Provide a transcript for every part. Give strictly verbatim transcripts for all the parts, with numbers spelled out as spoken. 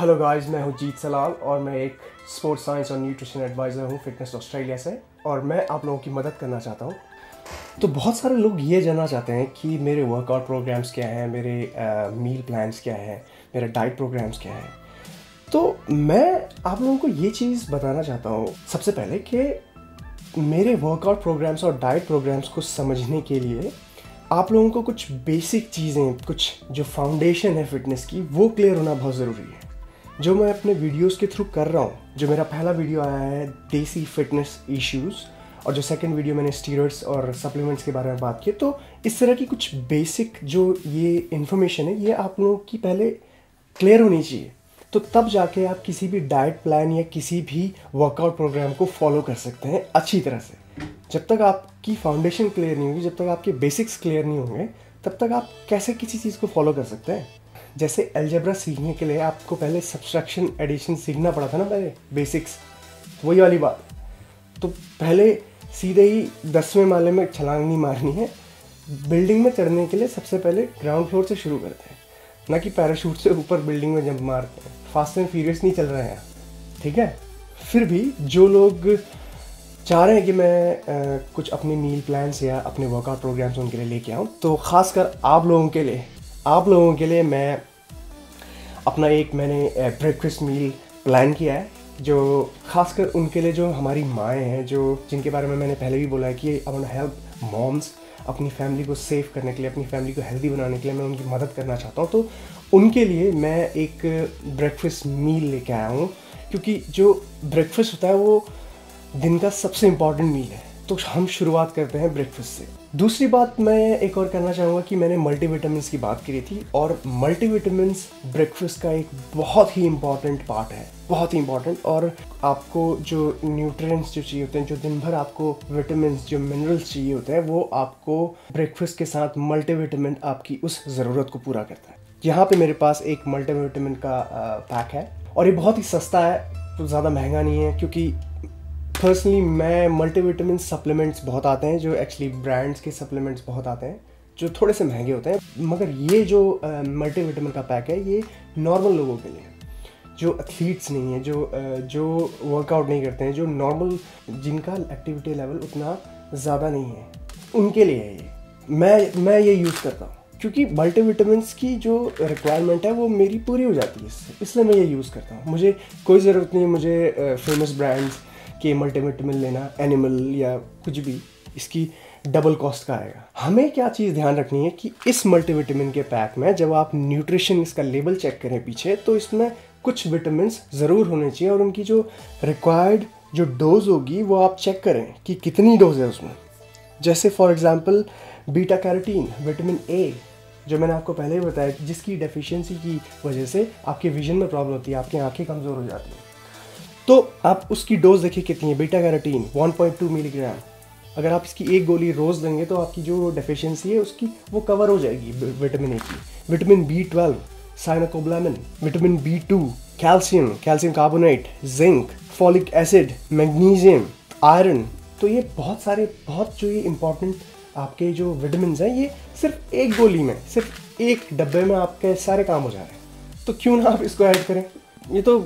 Hello guys, मैं हूं जीत सलाल और मैं एक स्पोर्ट्स साइंस और न्यूट्रिशन एडवाइज़र हूं फिटनेस ऑस्ट्रेलिया से और मैं आप लोगों की मदद करना चाहता हूं। तो बहुत सारे लोग ये जानना चाहते हैं कि मेरे वर्कआउट प्रोग्राम्स क्या हैं, मेरे मील प्लान्स क्या हैं, मेरे डाइट प्रोग्राम्स क्या हैं। तो मैं आप लोगों को ये चीज़ बताना चाहता हूँ सबसे पहले कि मेरे वर्कआउट प्रोग्राम्स और डाइट प्रोग्राम्स को समझने के लिए आप लोगों को कुछ बेसिक चीज़ें, कुछ जो फाउंडेशन है फिटनेस की, वो क्लियर होना बहुत ज़रूरी है, जो मैं अपने वीडियोस के थ्रू कर रहा हूँ। जो मेरा पहला वीडियो आया है देसी फिटनेस इश्यूज़ और जो सेकंड वीडियो मैंने स्टीरॉइड्स और सप्लीमेंट्स के बारे में बात की। तो इस तरह की कुछ बेसिक जो ये इन्फॉर्मेशन है, ये आप लोगों की पहले क्लियर होनी चाहिए, तो तब जाके आप किसी भी डाइट प्लान या किसी भी वर्कआउट प्रोग्राम को फॉलो कर सकते हैं अच्छी तरह से। जब तक आपकी फाउंडेशन क्लियर नहीं होगी, जब तक आपके बेसिक्स क्लियर नहीं होंगे, तब तक आप कैसे किसी चीज़ को फॉलो कर सकते हैं। जैसे अलजेब्रा सीखने के लिए आपको पहले सब्सट्रैक्शन एडिशन सीखना पड़ा था ना, पहले बेसिक्स, वही वाली बात। तो पहले सीधे ही दसवें माले में छलांग नहीं मारनी है। बिल्डिंग में चढ़ने के लिए सबसे पहले ग्राउंड फ्लोर से शुरू करते हैं, ना कि पैराशूट से ऊपर बिल्डिंग में जंप मारते हैं। फास्ट एंड फ्यूरियस नहीं चल रहे हैं, ठीक है। फिर भी जो लोग चाह रहे हैं कि मैं आ, कुछ अपने मील प्लान्स या अपने वर्कआउट प्रोग्राम्स उनके लिए लेके आऊँ, तो ख़ासकर आप लोगों के लिए आप लोगों के लिए मैं अपना एक मैंने ब्रेकफास्ट मील प्लान किया है, जो खासकर उनके लिए जो हमारी माएँ हैं, जो जिनके बारे में मैंने पहले भी बोला है कि I want to help moms अपनी फैमिली को सेव करने के लिए, अपनी फैमिली को हेल्दी बनाने के लिए मैं उनकी मदद करना चाहता हूँ। तो उनके लिए मैं एक ब्रेकफास्ट मील लेके आया हूँ, क्योंकि जो ब्रेकफास्ट होता है वो दिन का सबसे इम्पॉर्टेंट मील है। तो हम शुरुआत करते हैं ब्रेकफास्ट से। दूसरी बात मैं एक और करना चाहूँगा कि मैंने मल्टीविटामिन्स की बात करी थी, और मल्टीविटामिन्स ब्रेकफास्ट का एक बहुत ही इम्पॉर्टेंट पार्ट है, बहुत ही इम्पॉर्टेंट। और आपको जो न्यूट्रिएंट्स जो चाहिए होते हैं, जो दिन भर आपको विटामिन्स, जो मिनरल्स चाहिए होते हैं, वो आपको ब्रेकफास्ट के साथ मल्टीविटामिन आपकी उस ज़रूरत को पूरा करता है। यहाँ पे मेरे पास एक मल्टीविटामिन का पैक है और ये बहुत ही सस्ता है, तो ज़्यादा महंगा नहीं है। क्योंकि पर्सनली मैं मल्टीविटामिन सप्लीमेंट्स बहुत आते हैं, जो एक्चुअली ब्रांड्स के सप्लीमेंट्स बहुत आते हैं जो थोड़े से महंगे होते हैं, मगर ये जो मल्टीविटामिन का पैक है ये नॉर्मल लोगों के लिए, जो एथलीट्स नहीं है, जो uh, जो वर्कआउट नहीं करते हैं, जो नॉर्मल, जिनका एक्टिविटी लेवल उतना ज़्यादा नहीं है, उनके लिए है ये। मैं मैं ये यूज़ करता हूँ क्योंकि मल्टीविटामिन्स की जो रिक्वायरमेंट है वो मेरी पूरी हो जाती है इससे, इसलिए मैं ये यूज़ करता हूँ। मुझे कोई ज़रूरत नहीं है मुझे फेमस ब्रांड्स के मल्टीविटामिन लेना, एनिमल या कुछ भी, इसकी डबल कॉस्ट का आएगा। हमें क्या चीज़ ध्यान रखनी है कि इस मल्टीविटामिन के पैक में जब आप न्यूट्रिशन इसका लेबल चेक करें पीछे, तो इसमें कुछ विटामिन्स ज़रूर होने चाहिए और उनकी जो रिक्वायर्ड जो डोज होगी वो आप चेक करें कि कितनी डोज है उसमें। जैसे for example beta carotene, vitamin A, जो मैंने आपको पहले ही बताया, जिसकी डेफिशिएंसी की वजह से आपके विजन में प्रॉब्लम होती है, आपकी आंखें कमज़ोर हो जाती हैं। तो आप उसकी डोज देखिए कितनी है। Beta carotene one point two milligram. अगर आप इसकी एक गोली रोज़ देंगे तो आपकी जो डेफिशिएंसी है उसकी वो कवर हो जाएगी विटामिन ए की। Vitamin B twelve, cyanocobalamin, vitamin B two, calcium, calcium carbonate, zinc, folic acid, magnesium, iron. तो ये बहुत सारे, बहुत जो ये इंपॉर्टेंट आपके जो विटामिन हैं, ये सिर्फ एक गोली में, सिर्फ एक डब्बे में आपके सारे काम हो जा रहे हैं। तो क्यों ना आप इसको ऐड करें, ये तो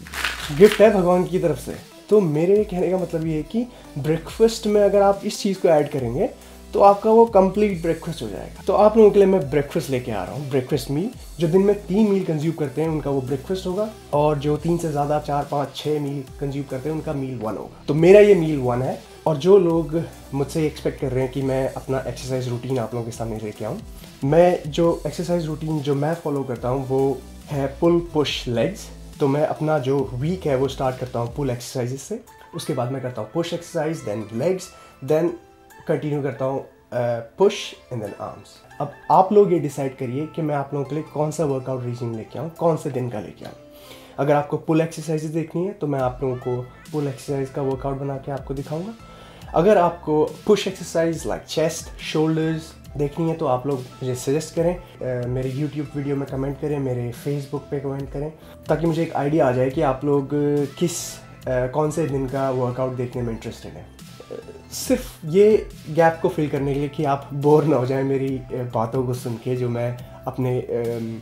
गिफ्ट है भगवान की तरफ से। तो मेरे कहने का मतलब ये है कि ब्रेकफास्ट में अगर आप इस चीज़ को ऐड करेंगे तो आपका वो कंप्लीट ब्रेकफास्ट हो जाएगा। तो आप लोगों के लिए मैं ब्रेकफास्ट लेके आ रहा हूँ, ब्रेकफास्ट मील। जो दिन में तीन मील कंज्यूम करते हैं उनका वो ब्रेकफास्ट होगा, और जो तीन से ज़्यादा, चार पाँच छः मील कंज्यूम करते हैं उनका मील वन होगा। तो मेरा ये मील वन है। और जो लोग मुझसे एक्सपेक्ट कर रहे हैं कि मैं अपना एक्सरसाइज रूटीन आप लोगों के सामने लेके आऊँ, मैं जो एक्सरसाइज रूटीन जो मैं फॉलो करता हूँ वो है पुल पुश लेग्स। तो मैं अपना जो वीक है वो स्टार्ट करता हूँ पुल एक्सरसाइजेस से, उसके बाद मैं करता हूँ push exercise, then legs, then continue करता हूँ पुश एंड देन आर्म्स। अब आप लोग ये डिसाइड करिए कि मैं आप लोगों के लिए कौन सा वर्कआउट रीजिंग लेके आऊँ, कौन से दिन का लेके आऊँ। अगर आपको पुल एक्सरसाइजेस देखनी है तो मैं आप लोगों को पुल एक्सरसाइज का वर्कआउट बना के आपको दिखाऊँगा। अगर आपको push exercise like chest, shoulders देखनी है तो आप लोग मुझे सजेस्ट करें, uh, मेरे यूट्यूब वीडियो में कमेंट करें, मेरे फेसबुक पे कमेंट करें, ताकि मुझे एक आइडिया आ जाए कि आप लोग किस uh, कौन से दिन का वर्कआउट देखने में इंटरेस्टेड हैं। uh, सिर्फ ये गैप को फिल करने के लिए कि आप बोर ना हो जाएं मेरी uh, बातों को सुन के, जो मैं अपने uh,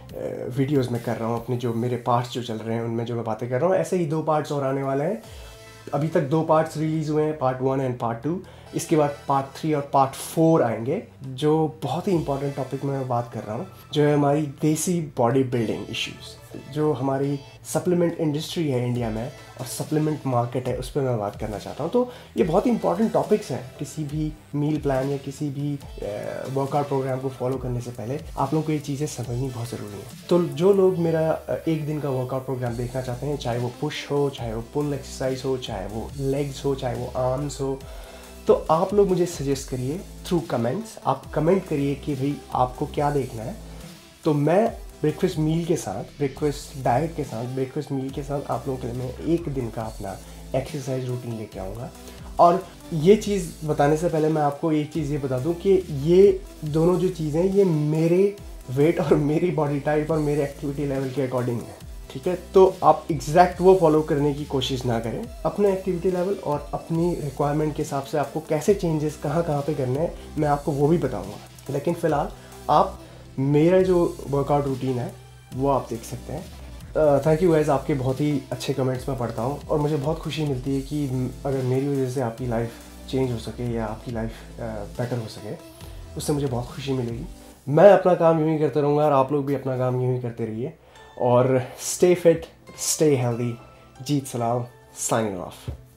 वीडियोस में कर रहा हूँ, अपने जो मेरे पार्ट्स जो चल रहे हैं उनमें जो मैं बातें कर रहा हूँ, ऐसे ही दो पार्ट्स और आने वाले हैं। अभी तक दो पार्ट्स रिलीज़ हुए हैं, part one and part two. इसके बाद पार्ट थ्री और पार्ट फोर आएंगे, जो बहुत ही इंपॉर्टेंट टॉपिक में मैं बात कर रहा हूँ, जो है हमारी देसी बॉडी बिल्डिंग इश्यूज़। जो हमारी सप्लीमेंट इंडस्ट्री है इंडिया में और सप्लीमेंट मार्केट है, उस पर मैं बात करना चाहता हूँ। तो ये बहुत ही इंपॉर्टेंट टॉपिक्स हैं। किसी भी मील प्लान या किसी भी वर्कआउट प्रोग्राम को फॉलो करने से पहले आप लोगों को ये चीज़ें समझनी बहुत ज़रूरी है। तो जो लोग मेरा एक दिन का वर्कआउट प्रोग्राम देखना चाहते हैं, चाहे वो पुश हो, चाहे वो पुल एक्सरसाइज हो, चाहे वो लेग्स हो, चाहे वो आर्म्स हो, तो आप लोग मुझे सजेस्ट करिए थ्रू कमेंट्स। आप कमेंट करिए कि भाई आपको क्या देखना है, तो मैं ब्रेकफास्ट मील के साथ, ब्रेकफास्ट डाइट के साथ, ब्रेकफास्ट मील के साथ आप लोगों के लिए मैं एक दिन का अपना एक्सरसाइज रूटीन लेके आऊँगा। और ये चीज़ बताने से पहले मैं आपको एक चीज़ ये बता दूं कि ये दोनों जो चीज़ें ये मेरे वेट और मेरी बॉडी टाइप और मेरे एक्टिविटी लेवल के अकॉर्डिंग है, ठीक है। तो आप एग्जैक्ट वो फॉलो करने की कोशिश ना करें। अपने एक्टिविटी लेवल और अपनी रिक्वायरमेंट के हिसाब से आपको कैसे चेंजेस कहाँ कहाँ पे करने हैं मैं आपको वो भी बताऊँगा। लेकिन फ़िलहाल आप मेरा जो वर्कआउट रूटीन है वो आप देख सकते हैं। थैंक यू गाइस, आपके बहुत ही अच्छे कमेंट्स मैं पढ़ता हूँ और मुझे बहुत खुशी मिलती है कि अगर मेरी वजह से आपकी लाइफ चेंज हो सके या आपकी लाइफ बेटर हो सके, उससे मुझे बहुत खुशी मिलेगी। मैं अपना काम यूँ ही करते रहूँगा और आप लोग भी अपना काम यूँ ही करते रहिए। और stay fit, stay healthy. Jeet सलाम, साइनिंग ऑफ।